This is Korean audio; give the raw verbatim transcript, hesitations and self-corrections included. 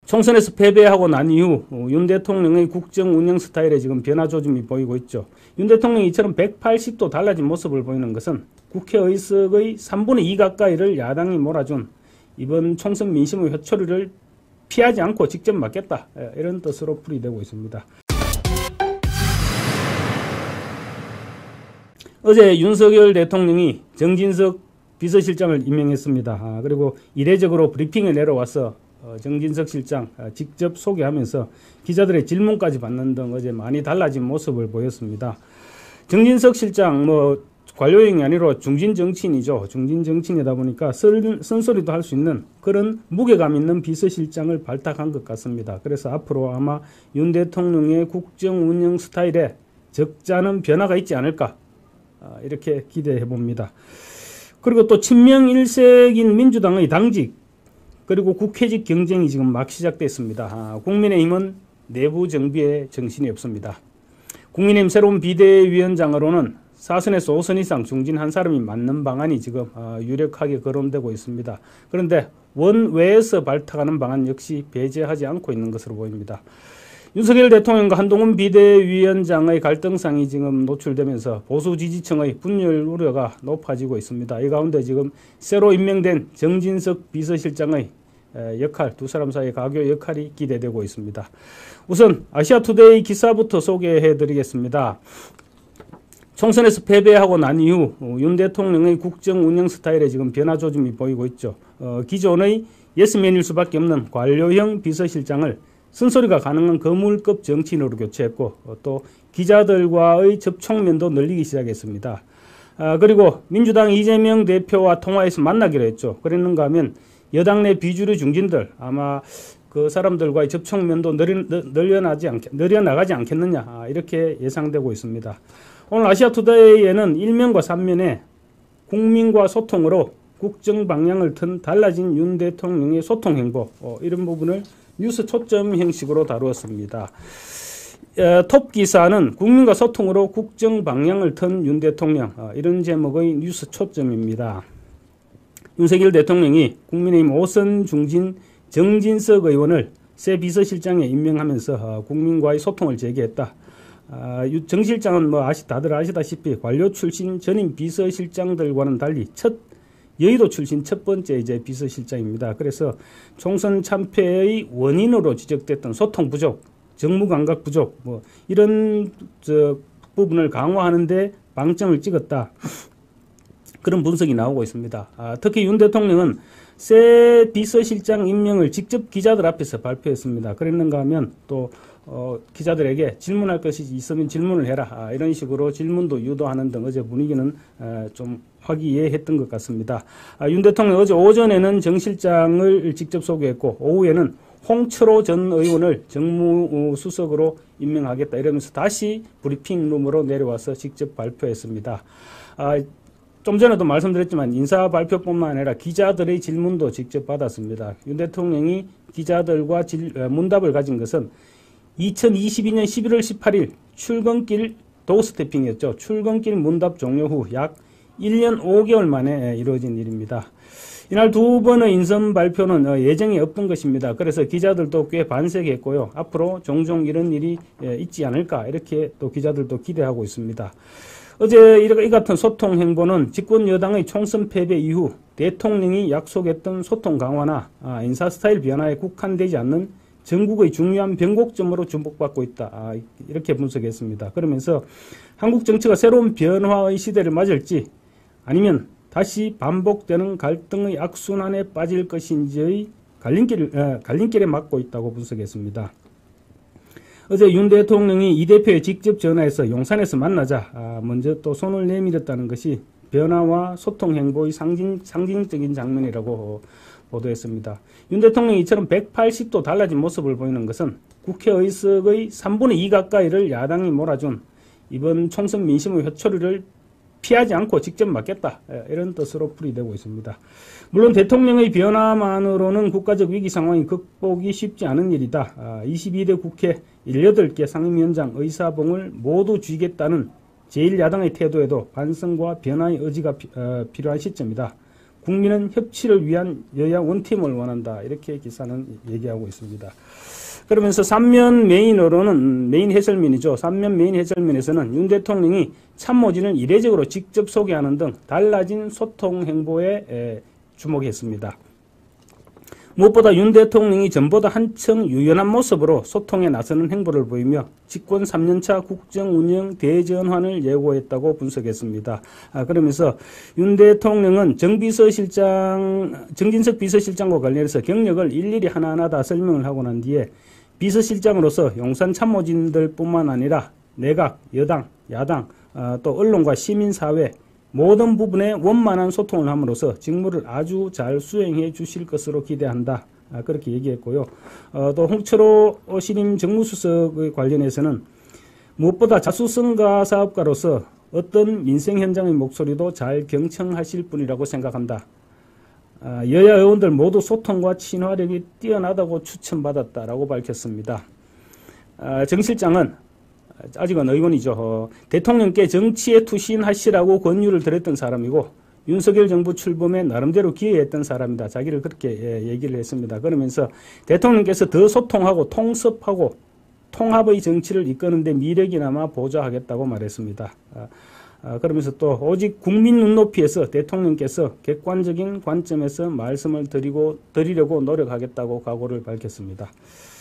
총선에서 패배하고 난 이후 윤 대통령의 국정 운영 스타일에 지금 변화 조짐이 보이고 있죠. 윤 대통령이 이처럼 백팔십 도 달라진 모습을 보이는 것은 국회 의석의 삼분의 이 가까이를 야당이 몰아준 이번 총선 민심의 회초리를 피하지 않고 직접 맞겠다, 이런 뜻으로 풀이되고 있습니다. 어제 윤석열 대통령이 정진석 비서실장을 임명했습니다. 아, 그리고 이례적으로 브리핑을 내려와서 어, 정진석 실장 어, 직접 소개하면서 기자들의 질문까지 받는 등 어제 많이 달라진 모습을 보였습니다. 정진석 실장 뭐 관료형이 아니라 중진 정치인이죠. 중진 정치인이다 보니까 쓴, 쓴소리도 할 수 있는 그런 무게감 있는 비서실장을 발탁한 것 같습니다. 그래서 앞으로 아마 윤 대통령의 국정 운영 스타일에 적잖은 변화가 있지 않을까, 아, 이렇게 기대해 봅니다. 그리고 또 친명일색인 민주당의 당직 그리고 국회직 경쟁이 지금 막 시작됐습니다. 아, 국민의힘은 내부 정비에 정신이 없습니다. 국민의힘 새로운 비대위원장으로는 사 선에서 오 선 이상 중진 한 사람이 맞는 방안이 지금 아, 유력하게 거론되고 있습니다. 그런데 원외에서 발탁하는 방안 역시 배제하지 않고 있는 것으로 보입니다. 윤석열 대통령과 한동훈 비대위원장의 갈등상이 지금 노출되면서 보수 지지층의 분열 우려가 높아지고 있습니다. 이 가운데 지금 새로 임명된 정진석 비서실장의 역할, 두 사람 사이의 가교 역할이 기대되고 있습니다. 우선 아시아투데이 기사부터 소개해 드리겠습니다. 총선에서 패배하고 난 이후 윤 대통령의 국정 운영 스타일에 지금 변화 조짐이 보이고 있죠. 어, 기존의 예스맨일 수밖에 없는 관료형 비서실장을 쓴소리가 가능한 거물급 정치인으로 교체했고 또 기자들과의 접촉면도 늘리기 시작했습니다. 아, 그리고 민주당 이재명 대표와 통화해서 만나기로 했죠. 그랬는가 하면 여당 내 비주류 중진들 아마 그 사람들과의 접촉면도 늘려, 늘려나지 않, 늘려나가지 않겠느냐, 아, 이렇게 예상되고 있습니다. 오늘 아시아투데이에는 일면과 삼면에 국민과 소통으로 국정 방향을 튼 달라진 윤 대통령의 소통 행보, 어, 이런 부분을 뉴스 초점 형식으로 다루었습니다. 어, 톱 기사는 국민과 소통으로 국정 방향을 튼 윤 대통령, 어, 이런 제목의 뉴스 초점입니다. 윤석열 대통령이 국민의힘 오 선 중진 정진석 의원을 새 비서실장에 임명하면서 어, 국민과의 소통을 재개했다. 아, 정 실장은 뭐 아시, 다들 아시다시피 관료 출신 전임 비서실장들과는 달리 첫 여의도 출신 첫 번째 이제 비서실장입니다. 그래서 총선 참패의 원인으로 지적됐던 소통 부족, 정무 감각 부족, 뭐 이런 저 부분을 강화하는데 방점을 찍었다. 그런 분석이 나오고 있습니다. 아, 특히 윤 대통령은 새 비서실장 임명을 직접 기자들 앞에서 발표했습니다. 그랬는가 하면 또 어, 기자들에게 질문할 것이 있으면 질문을 해라, 아, 이런 식으로 질문도 유도하는 등 어제 분위기는 아, 좀 화기애애했던 것 같습니다. 아, 윤 대통령 어제 오전에는 정 실장을 직접 소개했고 오후에는 홍철호 전 의원을 정무수석으로 임명하겠다 이러면서 다시 브리핑룸으로 내려와서 직접 발표했습니다. 아, 좀 전에도 말씀드렸지만 인사 발표뿐만 아니라 기자들의 질문도 직접 받았습니다. 윤 대통령이 기자들과 질, 문답을 가진 것은 이천이십이 년 십일월 십팔일 출근길 도어스태핑이었죠. 출근길 문답 종료 후 약 일 년 오 개월 만에 이루어진 일입니다. 이날 두 번의 인선 발표는 예정이 없던 것입니다. 그래서 기자들도 꽤 반색했고요. 앞으로 종종 이런 일이 있지 않을까, 이렇게 또 기자들도 기대하고 있습니다. 어제 이 같은 소통 행보는 집권 여당의 총선 패배 이후 대통령이 약속했던 소통 강화나 인사 스타일 변화에 국한되지 않는 전국의 중요한 변곡점으로 주목받고 있다, 이렇게 분석했습니다. 그러면서 한국 정치가 새로운 변화의 시대를 맞을지 아니면 다시 반복되는 갈등의 악순환에 빠질 것인지의 갈림길, 에, 갈림길에 막고 있다고 분석했습니다. 어제 윤 대통령이 이 대표에 직접 전화해서 용산에서 만나자 아, 먼저 또 손을 내밀었다는 것이 변화와 소통 행보의 상징, 상징적인 장면이라고 보도했습니다. 윤 대통령이 이처럼 백팔십 도 달라진 모습을 보이는 것은 국회 의석의 삼분의 이 가까이를 야당이 몰아준 이번 총선 민심의 회초리를 피하지 않고 직접 맞겠다, 이런 뜻으로 풀이되고 있습니다. 물론 대통령의 변화만으로는 국가적 위기 상황이 극복이 쉽지 않은 일이다. 이십이 대 국회 열여덟 개 상임위원장 의사봉을 모두 쥐겠다는 제일 야당의 태도에도 반성과 변화의 의지가 필요한 시점이다. 국민은 협치를 위한 여야 원팀을 원한다. 이렇게 기사는 얘기하고 있습니다. 그러면서 삼면 메인으로는 메인 해설면이죠. 삼면 메인 해설면에서는 윤 대통령이 참모진을 이례적으로 직접 소개하는 등 달라진 소통 행보에 주목했습니다. 무엇보다 윤 대통령이 전보다 한층 유연한 모습으로 소통에 나서는 행보를 보이며 집권 삼 년차 국정운영 대전환을 예고했다고 분석했습니다. 아, 그러면서 윤 대통령은 정비서실장, 정진석 비서실장과 관련해서 경력을 일일이 하나하나 다 설명을 하고 난 뒤에 비서실장으로서 용산 참모진들 뿐만 아니라 내각, 여당, 야당, 아, 또 언론과 시민사회 모든 부분에 원만한 소통을 함으로써 직무를 아주 잘 수행해 주실 것으로 기대한다. 아, 그렇게 얘기했고요. 어, 또 홍철호 신임 정무수석에 관련해서는 무엇보다 자수성가 사업가로서 어떤 민생 현장의 목소리도 잘 경청하실 분이라고 생각한다. 아, 여야 의원들 모두 소통과 친화력이 뛰어나다고 추천받았다라고 밝혔습니다. 아, 정 실장은 아직은 의원이죠. 어, 대통령께 정치에 투신하시라고 권유를 드렸던 사람이고 윤석열 정부 출범에 나름대로 기여했던 사람이다. 자기를 그렇게 예, 얘기를 했습니다. 그러면서 대통령께서 더 소통하고 통섭하고 통합의 정치를 이끄는 데 미래기나마 보좌하겠다고 말했습니다. 아, 아, 그러면서 또 오직 국민 눈높이에서 대통령께서 객관적인 관점에서 말씀을 드리고, 드리려고 노력하겠다고 각오를 밝혔습니다.